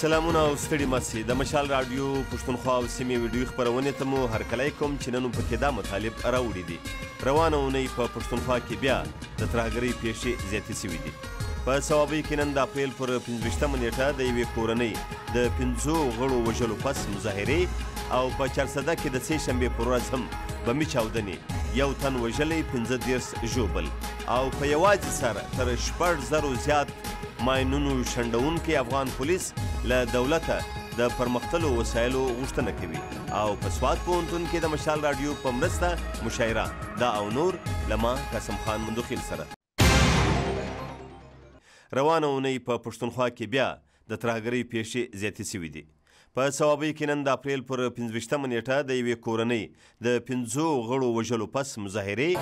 سلامونه او ستړي مه د مشال راډیو پښتونخوا او سیمې ویډیويي خپرونې ته مو هرکلی کوم چې نن پکې دا مطالب راوړي دي. روانه اونۍ په پښتونخوا کې بیا د ترهګرۍ پیښې زیاتې سوي دي. په صوابۍ کې نن د اپریل پر 15مه نیټه د یوې کورنۍ د 5 غړو وژلو پس مظاهرې او په چارسده کې د سېشنبې پر ورځ هم بمي چاودنې، یو تن وژلی، 15 ژوبل او په یوازې سره تر 6,000 زیات ماینونو شنډونکي افغان پولیس له دولته د پرمختللو وسایلو غوښتنه کوي او په سوات پوهنتون کې د مشال راډیو په مرسته مشاعره دا او نور له ما قاسم خان مندوخېل سره. روانه اونۍ په پښتونخوا کې بیا د ترهګرۍ پیښې زیاتې سوي دي. په صوابۍ کې نن د اپریل پر 15مه نیټه د یوې کورنۍ د 5 غړو وژلو پس مظاهرې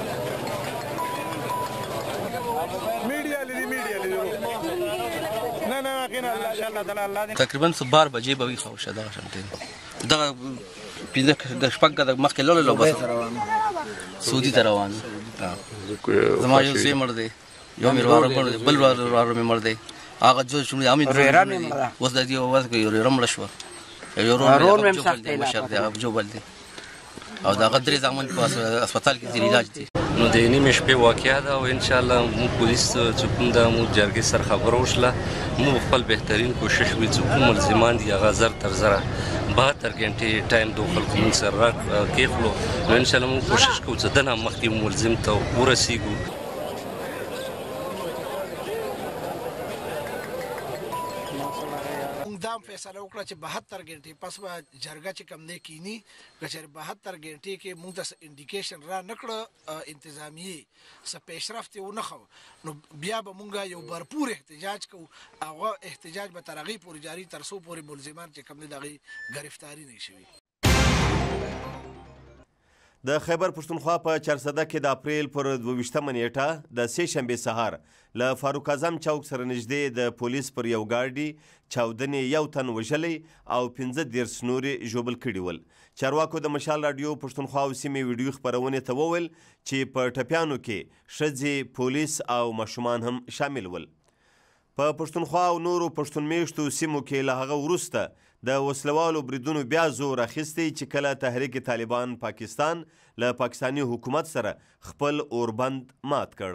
تقریبا 12 بجې به وي خوشه دغه شانتي دغه د شپږ د مخکې لولو بس سعودي ته روان زما یو زوی مړ دی، یو مې وراره مړ دی، بل وراره مې مړ دی، هغه جو شوم امید اوس د دې اواز کوي وراره مړ شو، یو ورور مې سخت دی مشر دی ژوبل دی او دا غدري زمون په هسپتال کې د علاج دي. نو د نیمې شپې واقعه ده او ان شاء الله مو پولیس چې کوم ده مو جرګې سره خبره وشله، مو خپل بهترین کوشش وي چې کوم ملزمان دي هغه زر تر زره 72 غنټې ټایم د خلکو موږ سره کېخلو. نو ان شاء الله مو کوشش کوو چې دنه مخکې ملزم ته ورسیږو. دا فیصله وکړه چې 72 غنټې پس به جرګه چې کم نه کینی که چېرې 72 غنټې کې موږ ته انډیکیشن را نه کړه انتظامیې څه پیشرفت یې ونه ښود نو بیا به موږ یو برپور احتجاج کوو. هغه احتجاج به تر هغې پورې جاري تر څو پورې ملزمان چې کم نه د هغې ګرفتاري نه شوي. د خېبرپښتونخوا په چارسده کې د اپریل پر 22مه نیټه د سېشنبې سهار له فاروق اعظم چوک سره نږدې د پولیس پر یو ګاډي چاودنې، یو تن وژلی او 15 نورې ژوبل کړي ول. چارواکو د مشال راډیو پښتونخوا او سیمې ویډیويي خپرونې ته وویل چې په ټپیانو کې ښځې، پولیس او ماشومان هم شامل ول. په پښتونخوا او نورو پښتون میشتو سیمو کې له هغه وروسته د وسلوالو بریدونو بیا زور اخیستی چې کله تحریک طالبان پاکستان له پاکستاني حکومت سره خپل اوربند مات کړ.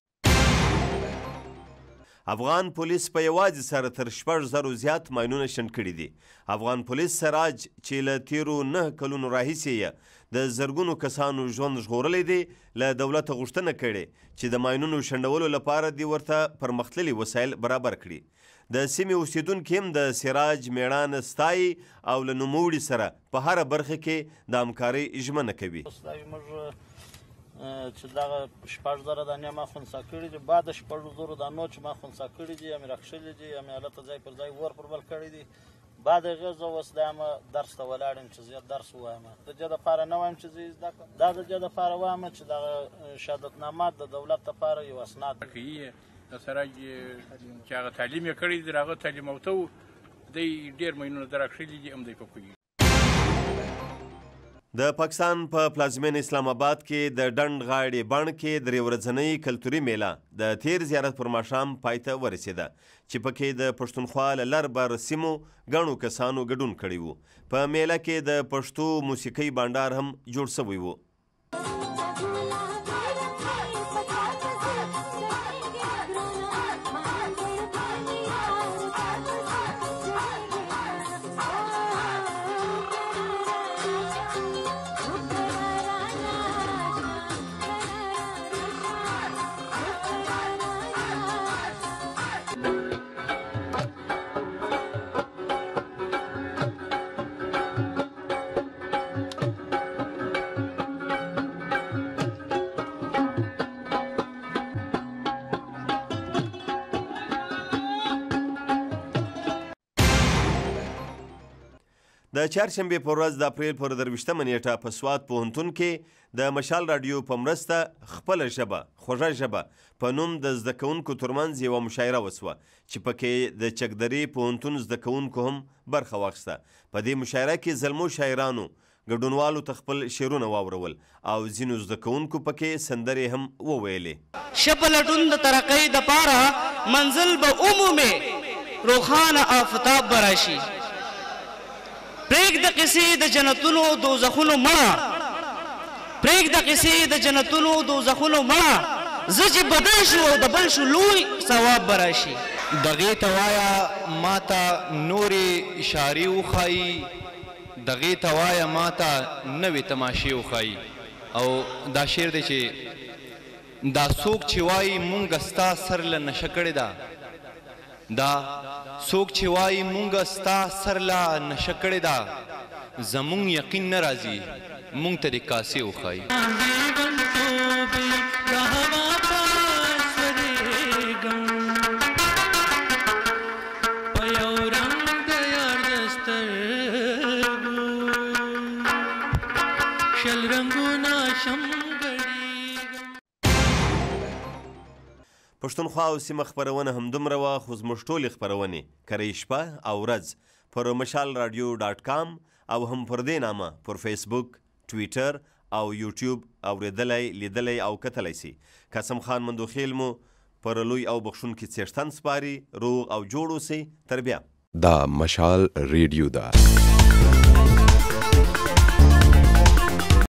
افغان پولیس په یوازې سره تر 6,000 زیات ماینونه شنډ کړي دي. افغان پولیس سراج چې له تیرو 9 کلونو راهیسې یې د زرګونو کسانو ژوند ژغورلی دی، له دولته غوښتنه کړې چې د ماینونو شنډولو لپاره دې ورته پرمختللي وسایل برابر کړي. د سیمې اوسیدونکي هم د سراج میړانه ستایي او له نوموړي سره په هره برخه کې د همکارۍ ژمنه کوي. چې دغه 6,000 دانې ما خونسا کړي دي، بعد 6,000 دانو چې ما خونسا کړي دي، مې راکښلي دي، مې هلته ځای پر ځای ور پر بل کړي دي. بعد هغې زه اوس دا یم درس ته ولاړ یم چې زه درس ووایم. د دې دپاره نه وایم چې زه یې زده کړم، دا د دې دپاره وایم چې دغه شهادتنامه د دولت دپاره یو اسناد کوي. د سراج چې هغه تعلیم یې کړی دی، هغه تعلیم یافته و، دی ډېر ماینونه در راکښلي دي، هم دی په پوهېږي. د پاکستان په پلازمین اسلام آباد کې د ډنډ غاړې بڼ کې 3 ورځنۍ کلتوري میله د تېر زیارت پر ماښام پای ته ورسېده چې پکې د پښتونخوا له لر بر سیمو ګڼو کسانو ګډون کړی و. په میله کې د پښتو موسیقۍ بانډار هم جوړ شوی و. د چارشنبې په ورځ د اپریل پر 23مه نیټه په سوات پوهنتون کې د مشال راډیو په مرسته خپله ژبه، خوږه ژبه په نوم د زده کوونکو ترمنځ یوه مشاعره وسوه چې پکې د چکدرې پوهنتون زده کوونکو هم برخه واخیسته. په دې مشاعره کې زلمو شاعرانو ګډونوالو ته خپل شعرونه واورول او ځینو زده کوونکو پکې سندرې هم وویلې. ژبه لټون د ترقۍ دپاره منزل به عمومي روخانه آفتاب براشي پرېږده قصې د جنتونو دوزخونو مړه پرېږده قصې د جنتونو دوزخونو مړه زه چې بدل شو او د بل شو لوی ثواب به راشي دغې ته وایه ما ته نورې اشارې وښایي دغې ته وایه ما ته نوې تماشې وښایي او دا شعر دی چې دا څوک چې وایي مونږ ستا سر له نشه کړې ده دا څوک چې وایي مونږ ستا سر له نشه کړې ده زمونږ یقین نه راځي مونږ ته د کاسې وښایي پښتونخوا او سیمه خپرونه همدومره وه خو زموږ ټولې خپرونې کره شپه او ورځ پر مشال رادیو .com او هم پر دې نامه پر فیسبوک ټویټر او یوټیوب اورېدلی لیدلی او کتلی سي قاسم خان مندوخېل مو پر لوی او بخښونکي څښتن سپاري روغ او جوړ اوسئ تر بیا دا مشال ریډیو ده